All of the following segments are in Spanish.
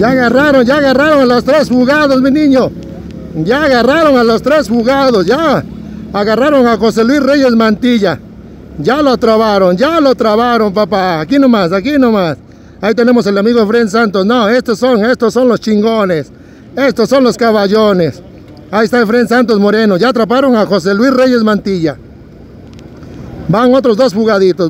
Ya agarraron a los 3 fugados, mi niño. Ya agarraron a los 3 fugados, ya. Agarraron a José Luis Reyes Mantilla. Ya lo trabaron, papá. Aquí nomás, aquí nomás. Ahí tenemos el amigo Efren Santos. No, estos son los chingones. Estos son los caballones. Ahí está Efren Santos Moreno. Ya atraparon a José Luis Reyes Mantilla. Van otros 2 fugaditos,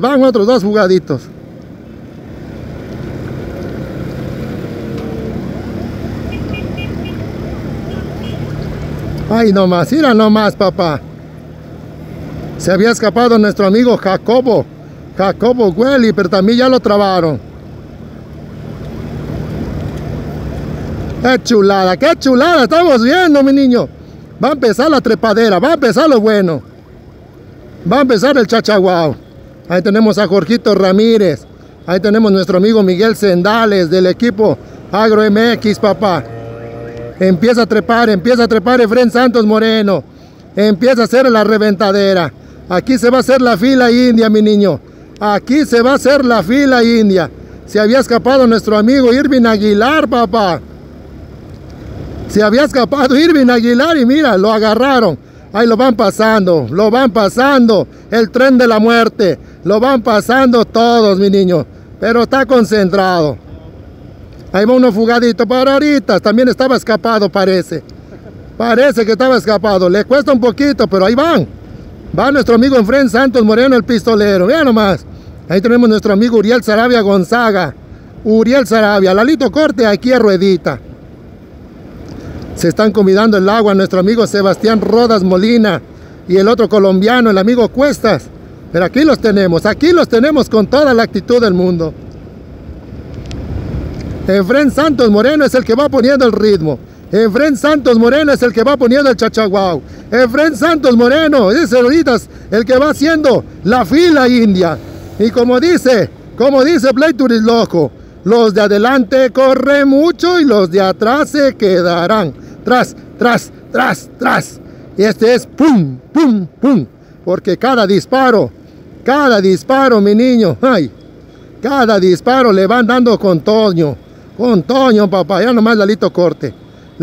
Ay, nomás, mira nomás, papá. Se había escapado nuestro amigo Jacobo Güeli, pero también ya lo trabaron. Qué chulada estamos viendo, mi niño. Va a empezar la trepadera, va a empezar lo bueno. Va a empezar el chachaguao. Ahí tenemos a Jorgito Ramírez. Ahí tenemos nuestro amigo Miguel Sendales del equipo Agro MX, papá. Empieza a trepar Efren Santos Moreno. Empieza a hacer la reventadera. Aquí se va a hacer la fila india, mi niño. Aquí se va a hacer la fila india. Se había escapado nuestro amigo Irving Aguilar, papá. Se había escapado Irving Aguilar y mira, lo agarraron. Ahí lo van pasando. El tren de la muerte. Lo van pasando todos, mi niño. Pero está concentrado. Ahí va uno fugadito para ahorita. También estaba escapado, parece. Parece que estaba escapado. Le cuesta un poquito, pero ahí van. Va nuestro amigo Efren Santos Moreno, el pistolero. Vean nomás. Ahí tenemos nuestro amigo Uriel Sarabia Gonzaga. Uriel Sarabia. Lalito Corte aquí a Ruedita. Se están convidando el agua nuestro amigo Sebastián Rodas Molina. Y el otro colombiano, el amigo Cuestas. Pero aquí los tenemos con toda la actitud del mundo. Efren Santos Moreno es el que va poniendo el ritmo. Efren Santos Moreno es el que va poniendo el chachaguao. Efren Santos Moreno es ahorita el que va haciendo la fila india. Y como dice Play Turis Loco, los de adelante corren mucho y los de atrás se quedarán. Tras. Y este es pum, pum, pum. Porque cada disparo, mi niño, ay, cada disparo le van dando con Toño, papá. Ya nomás Lalito Corte,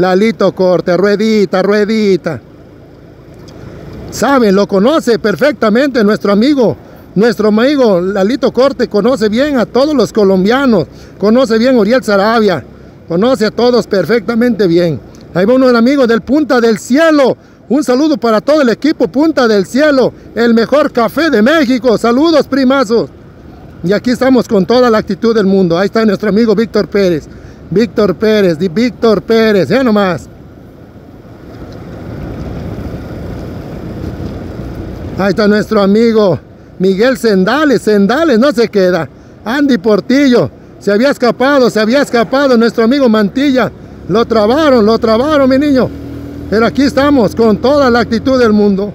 ruedita. Saben, lo conoce perfectamente nuestro amigo Lalito Corte, conoce bien a todos los colombianos, conoce bien a Uriel Sarabia, conoce a todos perfectamente bien. Ahí va uno del amigo del Punta del Cielo. Un saludo para todo el equipo Punta del Cielo, el mejor café de México. Saludos, primazos. Y aquí estamos con toda la actitud del mundo. Ahí está nuestro amigo Víctor Pérez, ya nomás. Ahí está nuestro amigo Miguel Sendales no se queda. Andy Portillo, se había escapado nuestro amigo Mantilla. Lo trabaron, mi niño. Pero aquí estamos con toda la actitud del mundo.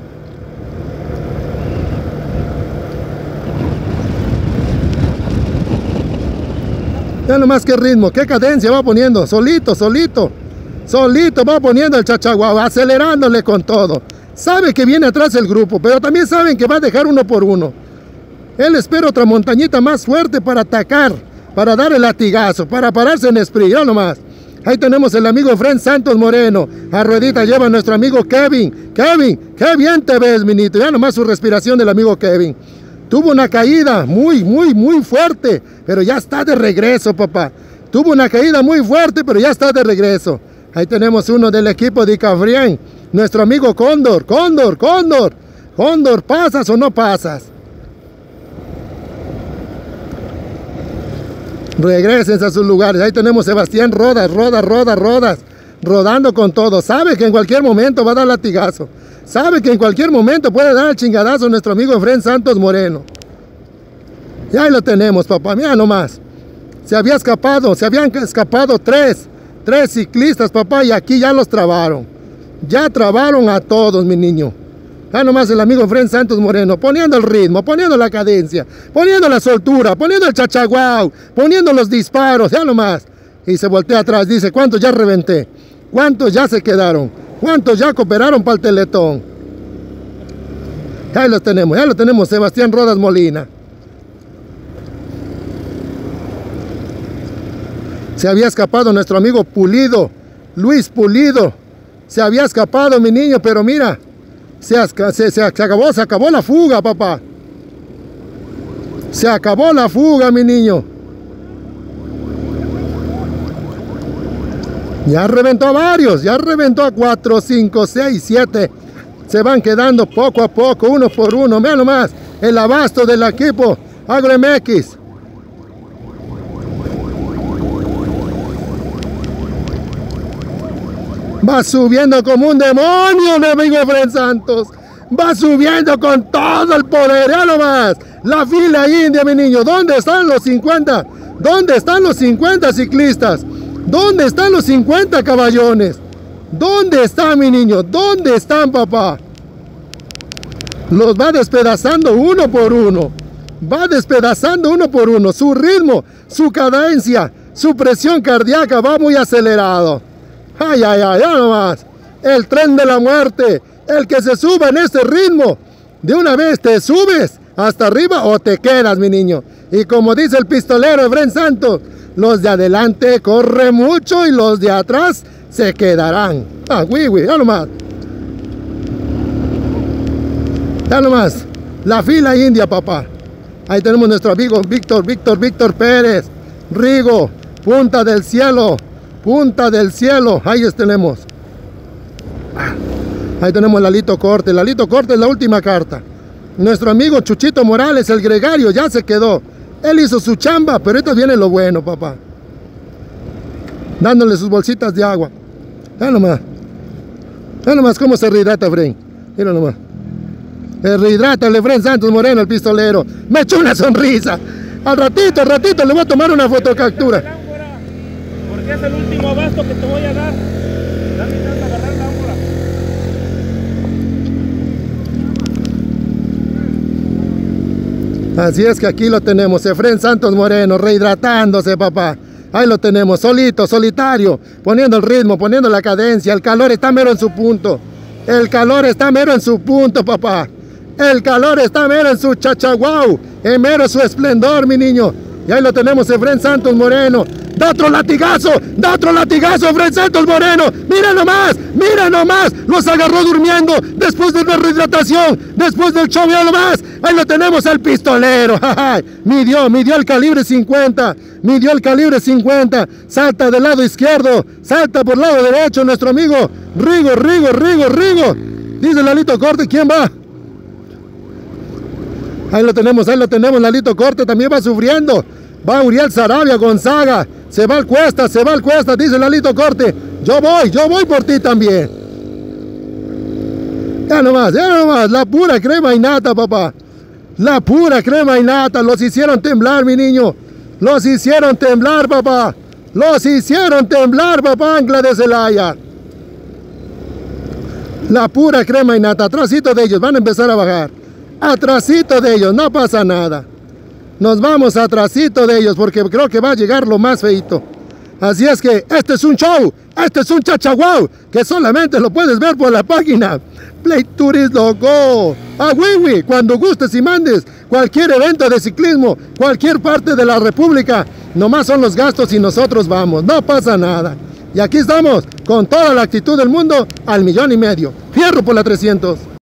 Ya nomás qué ritmo, qué cadencia va poniendo. Solito va poniendo el chachaguao, acelerándole con todo. Sabe que viene atrás el grupo, pero también saben que va a dejar uno por uno. Él espera otra montañita más fuerte para atacar, para dar el latigazo, para pararse en sprint. Ya nomás. Ahí tenemos el amigo Efren Santos Moreno. A ruedita lleva nuestro amigo Kevin. Kevin, qué bien te ves, minito. Ya nomás su respiración del amigo Kevin. Tuvo una caída muy fuerte, pero ya está de regreso, papá. Tuvo una caída muy fuerte, pero ya está de regreso. Ahí tenemos uno del equipo de Cafrián. Nuestro amigo Cóndor. Cóndor, ¿pasas o no pasas? Regrésense a sus lugares. Ahí tenemos Sebastián Rodas, rodando con todo. Sabe que en cualquier momento va a dar latigazo. Sabe que en cualquier momento puede dar el chingadazo nuestro amigo Efren Santos Moreno. Y ahí lo tenemos, papá. Mira nomás. Se habían escapado tres ciclistas, papá, y aquí ya los trabaron. Ya trabaron a todos, mi niño. Ya nomás el amigo Efren Santos Moreno, poniendo el ritmo, poniendo la cadencia, poniendo la soltura, poniendo el chachaguao, poniendo los disparos, ya nomás. Y se voltea atrás, dice, ¿cuántos ya reventé? ¿Cuántos ya se quedaron? ¿Cuántos ya cooperaron para el Teletón? Ya lo tenemos, Sebastián Rodas Molina. Se había escapado nuestro amigo Pulido, Luis Pulido. Se había escapado, mi niño, pero mira, se acabó la fuga, papá. Se acabó la fuga, mi niño. Ya reventó a varios, ya reventó a 4, 5, 6, 7. Se van quedando poco a poco, uno por uno. Vean nomás el abasto del equipo AgroMX. Va subiendo como un demonio, mi amigo Efraín Santos. Va subiendo con todo el poder. Ya nomás. La fila india, mi niño. ¿Dónde están los 50? ¿Dónde están los 50 ciclistas? ¿Dónde están los 50 caballones? ¿Dónde están, mi niño? ¿Dónde están, papá? Los va despedazando uno por uno. Va despedazando uno por uno. Su ritmo, su cadencia, su presión cardíaca va muy acelerado. Ay, ay, ay, ya nomás. El tren de la muerte. El que se suba en este ritmo. De una vez te subes hasta arriba o te quedas, mi niño. Y como dice el pistolero Efraín Santos, los de adelante corren mucho y los de atrás se quedarán. Ah, güey, ya nomás. Ya nomás. La fila india, papá. Ahí tenemos nuestro amigo Víctor Pérez. Rigo, punta del cielo. Punta del cielo. Ahí tenemos. Ahí tenemos Lalito Corte. Lalito Corte es la última carta. Nuestro amigo Chuchito Morales, el gregario, ya se quedó. Él hizo su chamba, pero ahorita viene lo bueno, papá. Dándole sus bolsitas de agua. Ya nomás. Ya nomás cómo se rehidrata, Efraín. Mira nomás. Rehidrata el Efraín Santos Moreno, el pistolero. Me echó una sonrisa. Al ratito le voy a tomar una fotocaptura. Porque es el último abasto que te voy a dar. Dame chance de agarrar la ámbula. Así es que aquí lo tenemos, Efraín Santos Moreno, rehidratándose, papá. Ahí lo tenemos, solito, solitario, poniendo el ritmo, poniendo la cadencia. El calor está mero en su punto. El calor está mero en su punto, papá. El calor está mero en su chachaguau, en mero su esplendor, mi niño. Y ahí lo tenemos, Efraín Santos Moreno. ¡Da otro latigazo! Efraín Santos Moreno! ¡Mira nomás! Los agarró durmiendo después de la rehidratación, después del show, mira nomás. Ahí lo tenemos al pistolero. Midió el calibre 50. Midió el calibre 50. Salta del lado izquierdo. Salta por el lado derecho nuestro amigo Rigo. Dice Lalito Corte, ¿quién va? Ahí lo tenemos, Lalito Corte también va sufriendo. Va Uriel Sarabia Gonzaga. Se va al cuesta, dice Lalito Corte. Yo voy por ti también. Ya nomás, la pura crema y nata, papá. La pura crema y nata. Los hicieron temblar, mi niño. Los hicieron temblar, papá. Ancla de Celaya. La pura crema y nata. Atrasito de ellos, van a empezar a bajar. Atrasito de ellos, no pasa nada. Nos vamos atrasito de ellos porque creo que va a llegar lo más feito. Así es que este es un show, este es un chachaguau, que solamente lo puedes ver por la página Play Turismo Go. Wiwi, cuando gustes y mandes cualquier evento de ciclismo, cualquier parte de la República, nomás son los gastos y nosotros vamos, no pasa nada. Y aquí estamos con toda la actitud del mundo al 1,5 millones. Fierro por la 300.